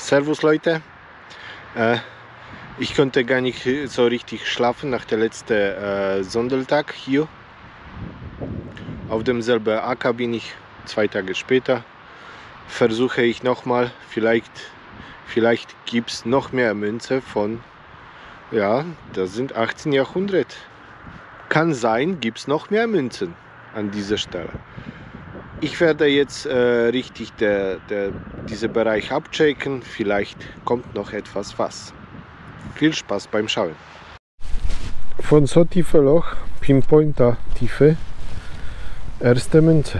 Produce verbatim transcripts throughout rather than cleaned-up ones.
Servus Leute, äh, ich konnte gar nicht so richtig schlafen nach der letzten äh, Sonntag hier. Auf demselben Acker bin ich zwei Tage später. Versuche ich nochmal, vielleicht, vielleicht gibt es noch mehr Münze von, ja, das sind achtzehnten Jahrhundert. Kann sein, gibt es noch mehr Münzen an dieser Stelle. Ich werde jetzt äh, richtig der, der, diesen Bereich abchecken. Vielleicht kommt noch etwas was. Viel Spaß beim Schauen. Von so tiefen Loch, Pinpointer Tiefe, erste Münze.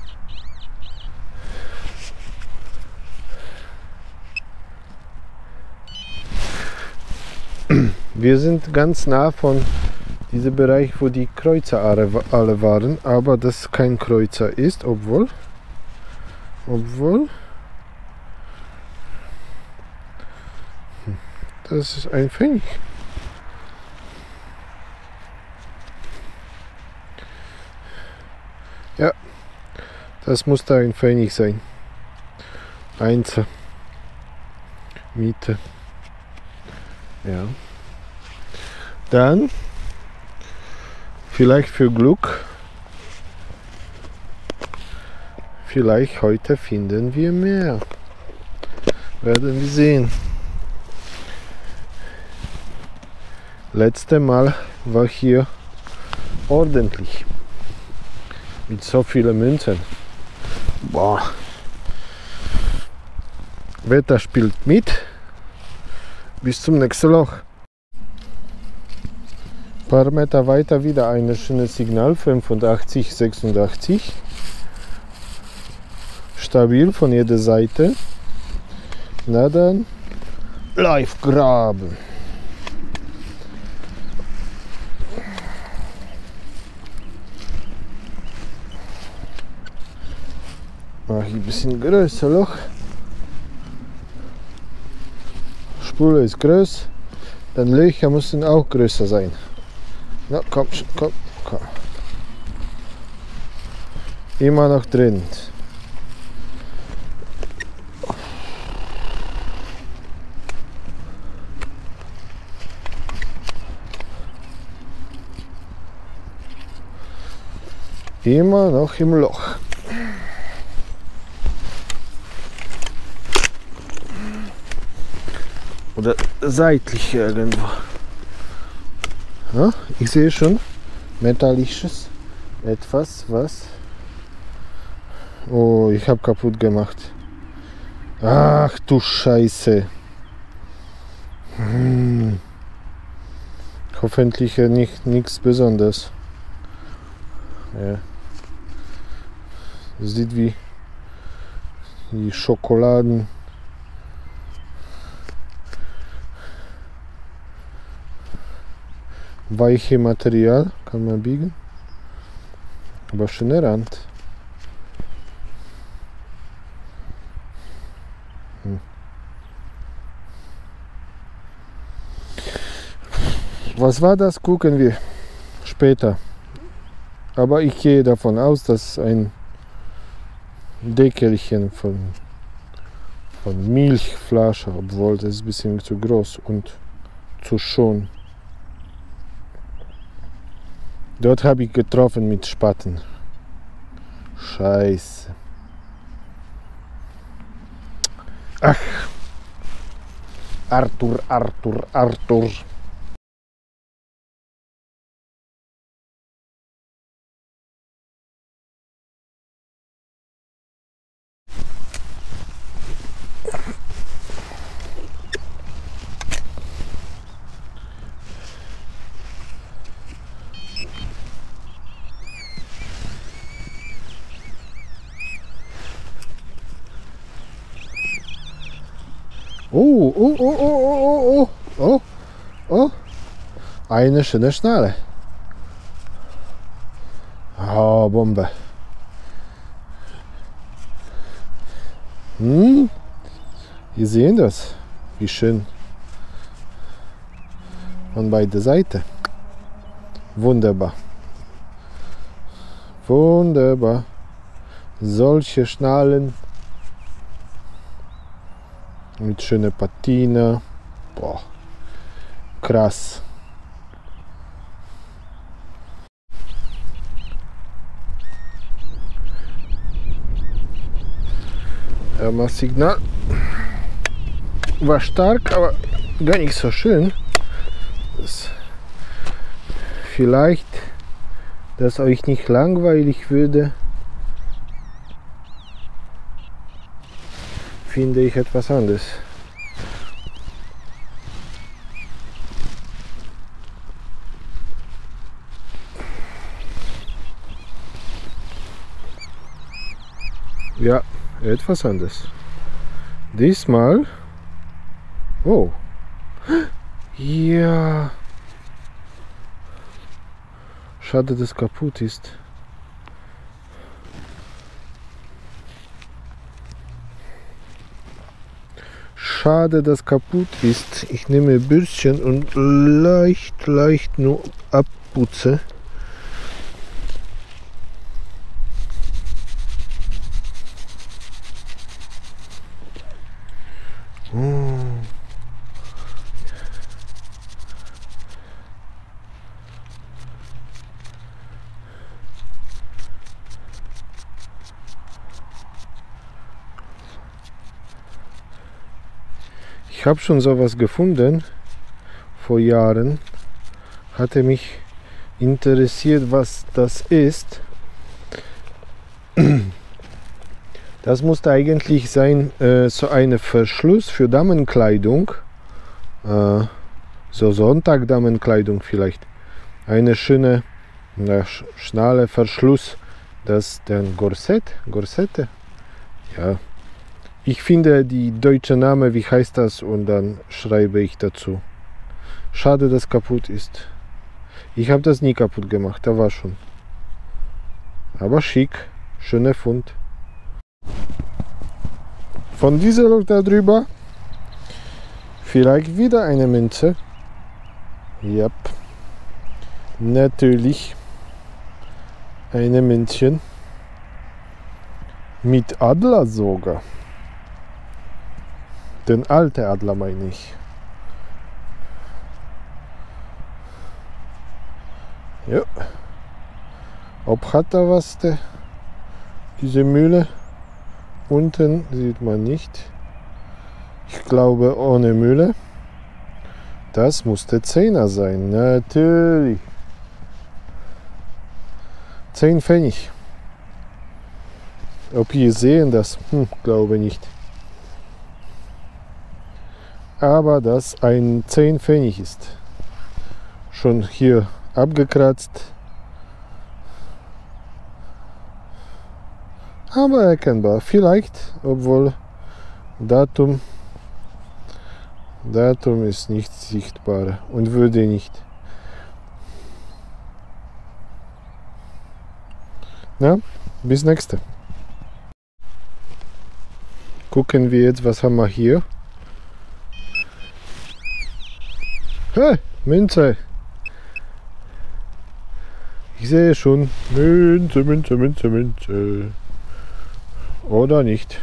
Wir sind ganz nah von diesem Bereich, wo die Kreuzer alle waren, aber das kein Kreuzer ist, obwohl, obwohl, das ist ein Pfennig. Ja, das muss da ein Pfennig sein. Einser. Miete. Ja. Dann vielleicht für Glück, vielleicht heute finden wir mehr. Werden wir sehen. Letztes Mal war hier ordentlich. Mit so vielen Münzen. Boah. Wetter spielt mit. Bis zum nächsten Loch. Ein paar Meter weiter wieder ein schönes Signal, fünfundachtzig, sechsundachtzig. Stabil von jeder Seite. Na dann, live graben. Mache ich ein bisschen größer Loch. Spule ist groß, dann Löcher müssen auch größer sein. Na, komm, komm, komm. Immer noch drin. Immer noch im Loch. Oder seitlich irgendwo. Ja, ich sehe schon metallisches etwas, was. Oh, ich habe kaputt gemacht. Ach du Scheiße. Hm. Hoffentlich nicht nichts Besonderes. Ja. Das sieht wie die Schokoladen. Weiche Material kann man biegen, aber schöner Rand. Hm. Was war das? Gucken wir später. Aber ich gehe davon aus, dass ein Deckelchen von, von Milchflasche, obwohl das ist ein bisschen zu groß und zu schon. Dort habe ich getroffen mit Spaten. Scheiße. Ach. Arthur, Arthur, Arthur. Oh, oh, oh, oh, oh, oh, oh, oh, eine schöne Schnalle. Oh, Bombe. Hm? Wir sehen das, wie schön. Von beiden Seiten. Wunderbar. Wunderbar. Solche Schnallen mit schöner Patina. Boah, krass. Aber das Signal war stark, aber gar nicht so schön. Das vielleicht, dass euch nicht langweilig würde, finde ich etwas anderes. Ja, etwas anderes. Diesmal. Oh. Ja. Schade, dass kaputt ist. Schade, dass kaputt ist. Ich nehme Bürstchen und leicht, leicht nur abputze. Oh. Ich habe schon sowas gefunden vor Jahren. Hatte mich interessiert, was das ist. Das musste eigentlich sein, äh, so ein Verschluss für Damenkleidung. Äh, so Sonntag-Damenkleidung vielleicht. Eine schöne, na, schnalle Verschluss. Das dann Korsett, Korsette. Ja. Ich finde die deutsche Name, wie heißt das, und dann schreibe ich dazu. Schade, dass kaputt ist. Ich habe das nie kaputt gemacht, da war schon. Aber schick, schöner Fund. Von dieser Loch da drüber vielleicht wieder eine Münze. Ja, natürlich eine Münzchen mit Adler sogar. Den alten Adler meine ich. Ja. Ob hat da was, der, diese Mühle? Unten sieht man nicht. Ich glaube ohne Mühle. Das muss der Zehner sein. Natürlich. Zehn Pfennig. Ob ihr sehen das? Hm, glaube nicht. Aber das ein zehn Pfennig ist. Schon hier abgekratzt. Aber erkennbar. Vielleicht, obwohl Datum, Datum ist nicht sichtbar und würde nicht. Na, bis nächste. Gucken wir jetzt, was haben wir hier. Hey, Münze. Ich sehe schon. Münze, Münze, Münze, Münze. Oder nicht?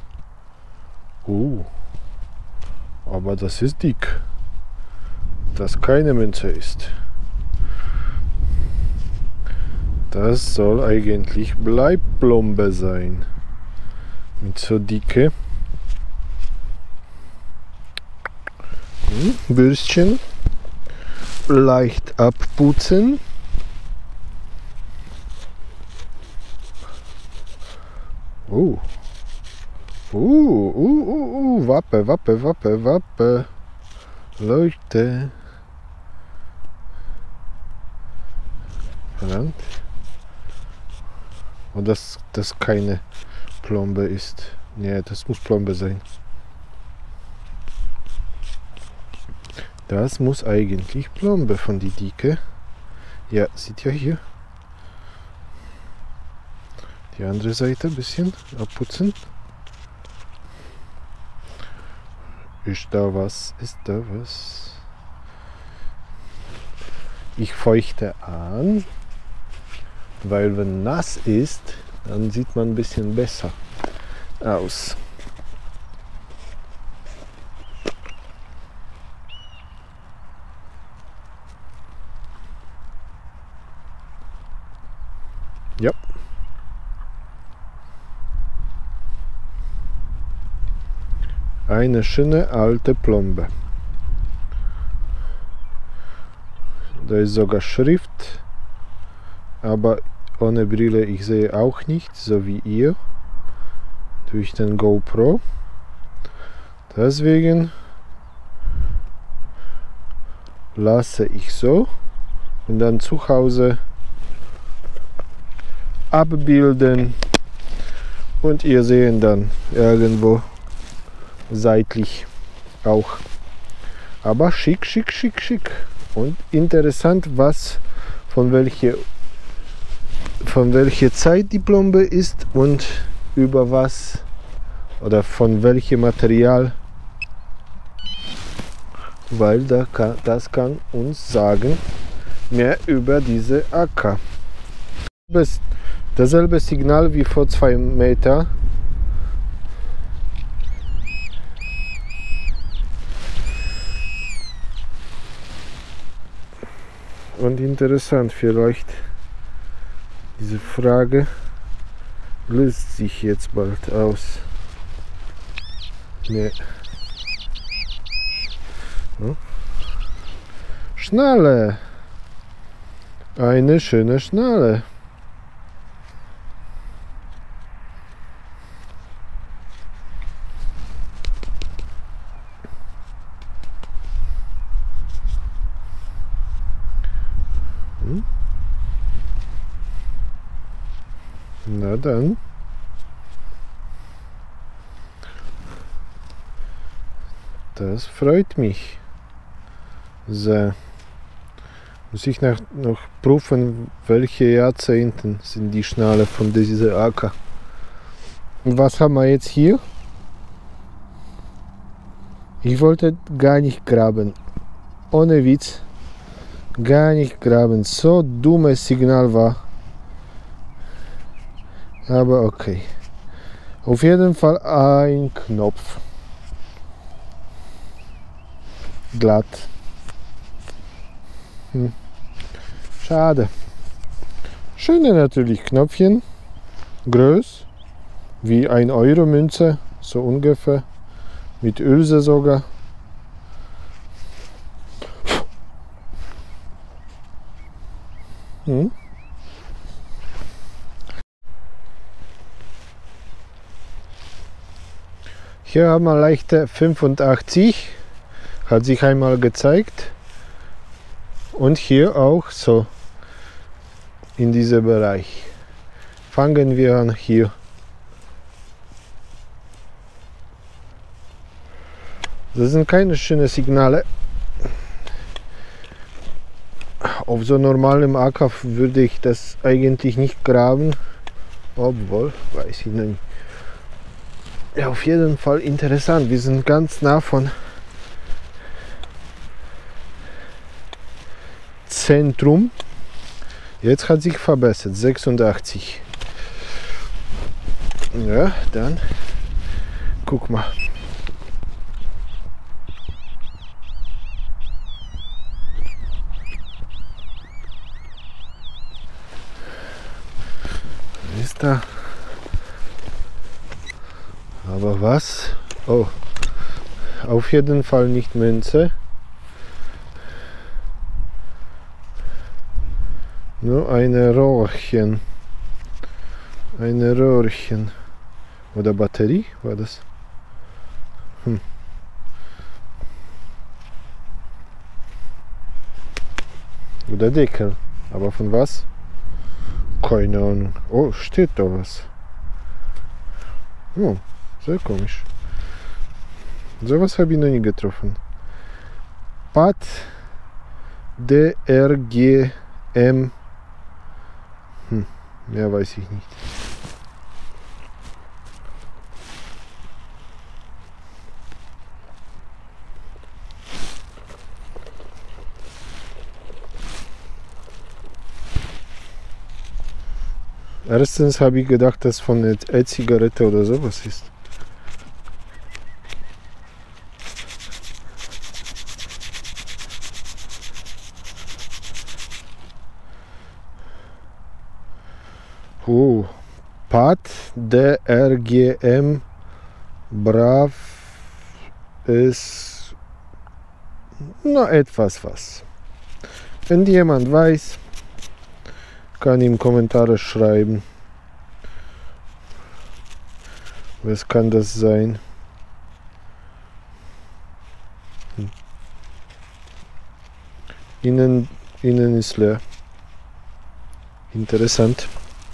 Oh. Aber das ist dick. Das keine Münze ist. Das soll eigentlich Bleibplombe sein. Mit so dicke hm, Bürstchen. Leicht abputzen. Oh. Uh, uh, uh, uh, Wappe, Wappe, Wappe, Wappe. Leute. Verdammt. Und das, das keine Plombe ist. Nee, das muss Plombe sein. Das muss eigentlich Plombe von die Dicke. Ja, seht ihr hier. Die andere Seite ein bisschen abputzen. Ist da was? Ist da was? Ich feuchte an, weil wenn nass ist, dann sieht man ein bisschen besser aus. Eine schöne alte Plombe. Da ist sogar Schrift, aber ohne Brille ich sehe auch nicht, so wie ihr, durch den GoPro. Deswegen lasse ich so und dann zu Hause abbilden und ihr seht dann irgendwo seitlich auch. Aber schick, schick, schick, schick. Und interessant, was von welcher von welcher Zeit die Plombe ist und über was oder von welchem Material, weil da kann, das kann uns sagen mehr über diese Acker. Dasselbe Signal wie vor zwei Metern. Und interessant, vielleicht diese Frage löst sich jetzt bald aus. Nee. Hm? Schnalle. Eine schöne Schnalle. Hm? Na dann. Das freut mich sehr. Muss ich nach, noch prüfen, welche Jahrzehnten sind die Schnalle von dieser Acker. Und was haben wir jetzt hier? Ich wollte gar nicht graben. Ohne Witz. Gar nicht graben. So dummes Signal war. Aber okay. Auf jeden Fall ein Knopf. Glatt. Hm. Schade. Schöne natürlich Knöpfchen. Groß. Wie ein Euro Münze. So ungefähr. Mit Ölse sogar. Hm. Hier haben wir leichte fünfundachtzig. Hat sich einmal gezeigt. Und hier auch so in diesem Bereich. Fangen wir an hier. Das sind keine schönen Signale. Auf so normalem Acker würde ich das eigentlich nicht graben. Obwohl, weiß ich nicht. Ja, auf jeden Fall interessant. Wir sind ganz nah von Zentrum. Jetzt hat sich verbessert. sechsundachtzig. Ja, dann guck mal. Ist da? Aber was? Oh, auf jeden Fall nicht Münze. Nur eine Rohrchen. Eine Rohrchen. Oder Batterie war das? Hm. Oder Deckel. Aber von was? Keine Ahnung. Oh, steht da was. Oh, sehr komisch. Sowas habe ich noch nie getroffen. P A T D R G M. Hm, mehr weiß ich nicht. Erstens habe ich gedacht, dass von einer E-Zigarette oder sowas ist. Oh, P A T D R G M Brav ist noch etwas was. Wenn jemand weiß, kann ihm Kommentare schreiben. Was kann das sein? Hm. Innen, innen ist leer. Interessant.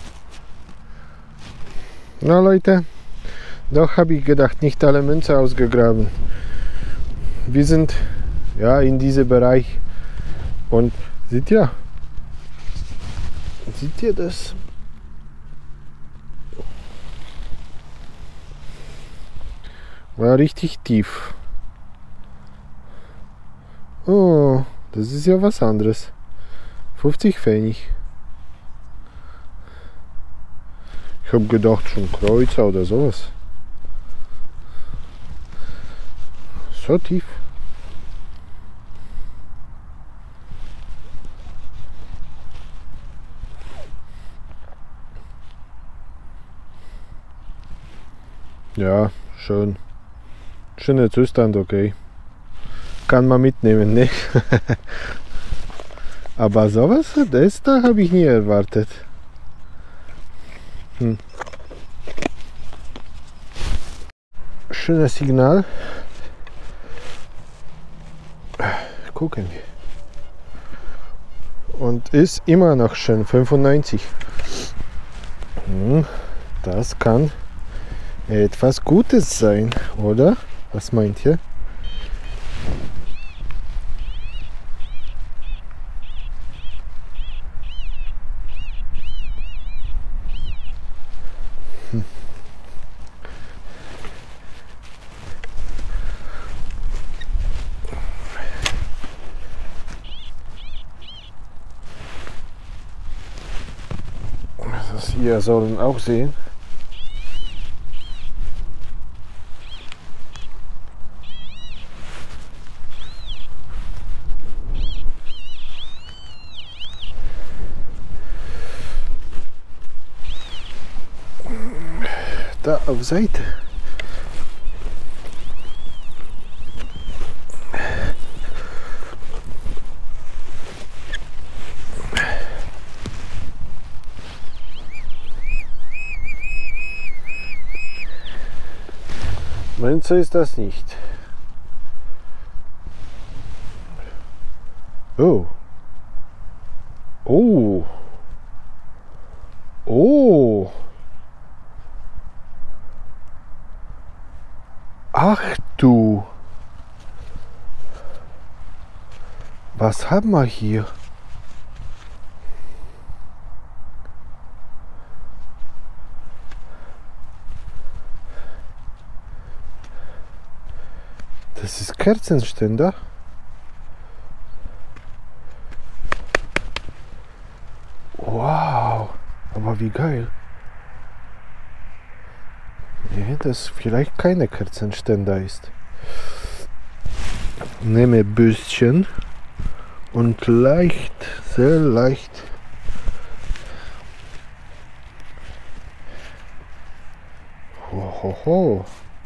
Na Leute, doch habe ich gedacht, nicht alle Münze ausgegraben. Wir sind ja in diesem Bereich und seht ihr, seht ihr das? War richtig tief. Oh, das ist ja was anderes. fünfzig Pfennig. Ich habe gedacht schon Kreuzer oder sowas. So tief. Ja, schön. Schöner Zustand, okay. Kann man mitnehmen, ne? Aber sowas, das da habe ich nie erwartet. Hm. Schönes Signal. Gucken wir. Und ist immer noch schön, fünfundneunzig. Hm. Das kann etwas Gutes sein, oder? Was meint ihr? Hm. Das hier sollen auch sehen. Da auf Seite. Münze ist das nicht. Oh. Oh. Oh. Ach du. Was haben wir hier? Das ist Kerzenständer. Wow, aber wie geil. Nee, das vielleicht keine Kerzenständer ist. Nehme Bürstchen und leicht, sehr leicht Hohoho.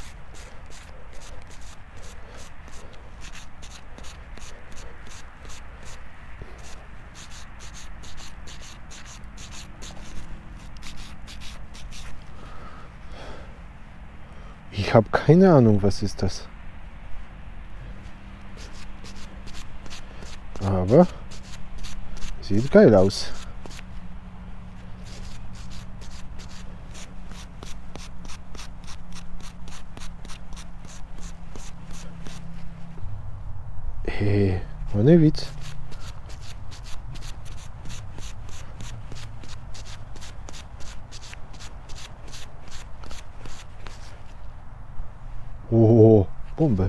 Ich habe keine Ahnung, was ist das. Aber sieht geil aus. Hey, ohne Witz. Oh, Bombe.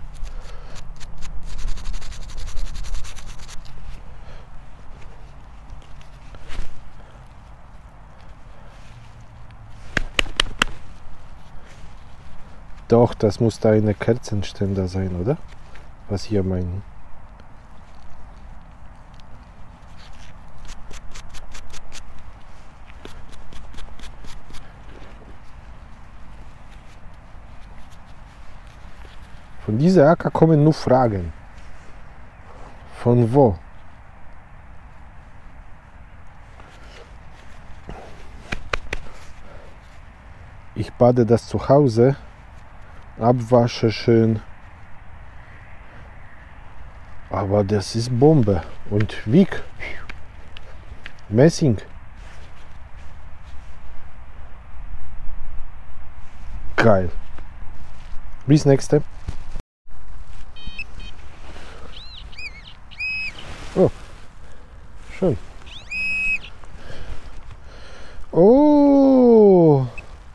Doch, das muss da eine Kerzenständer sein, oder? Was hier meinen. Von dieser Acker kommen nur Fragen. Von wo? Ich bade das zu Hause, abwasche schön. Aber das ist Bombe. Und wieg. Messing. Geil. Bis nächste. Oh. Schön. Oh.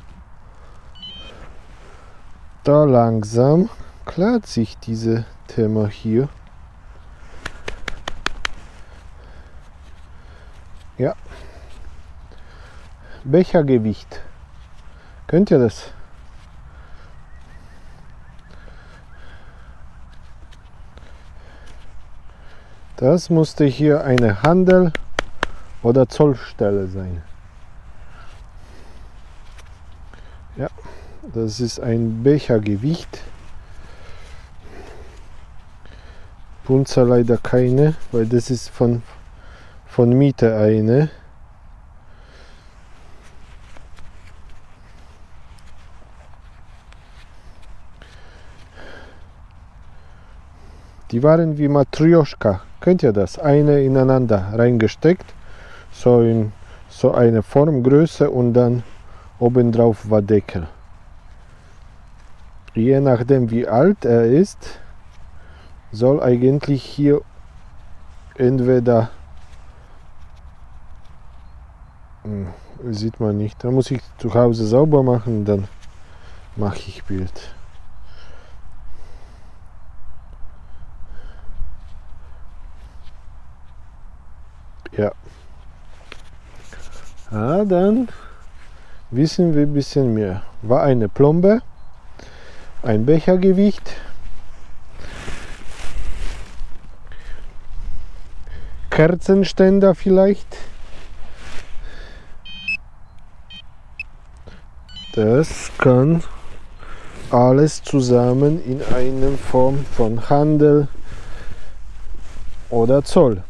Da langsam klärt sich dieses Thema hier. Ja. Bechergewicht. Könnt ihr das? Das musste hier eine Handel- oder Zollstelle sein. Ja, das ist ein Bechergewicht. Punzer leider keine, weil das ist von, von Miete eine. Die waren wie Matrioschka. Kennt ihr das? Eine ineinander reingesteckt. So in so eine Formgröße und dann obendrauf war Deckel. Je nachdem wie alt er ist, soll eigentlich hier entweder hm, sieht man nicht. Da muss ich zu Hause sauber machen, dann mache ich Bild. Ja. Ah, dann wissen wir ein bisschen mehr. War eine Plombe, ein Bechergewicht, Kerzenständer vielleicht. Das kann alles zusammen in einer Form von Handel oder Zoll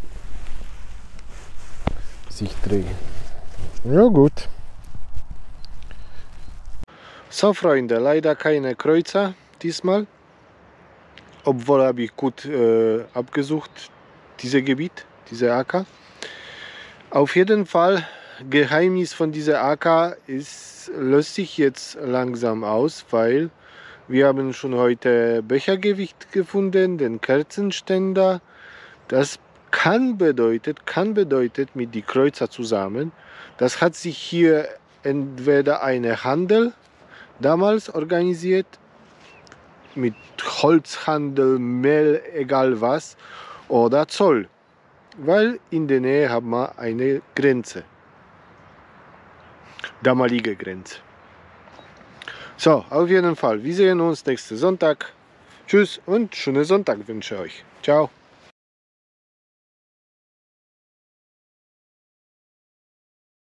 sich drehen. Ja gut. So Freunde, leider keine Kreuzer diesmal. Obwohl habe ich gut äh, abgesucht, dieses Gebiet, diese Acker. Auf jeden Fall, Geheimnis von dieser Acker ist, löst sich jetzt langsam aus, weil wir haben schon heute Bechergewicht gefunden, den Kerzenständer. Das kann bedeutet, kann bedeutet mit die Kreuzer zusammen. Das hat sich hier entweder eine Handel damals organisiert, mit Holzhandel, Mehl, egal was, oder Zoll, weil in der Nähe haben wir eine Grenze, damalige Grenze. So, auf jeden Fall, wir sehen uns nächsten Sonntag. Tschüss und schönen Sonntag wünsche ich euch. Ciao.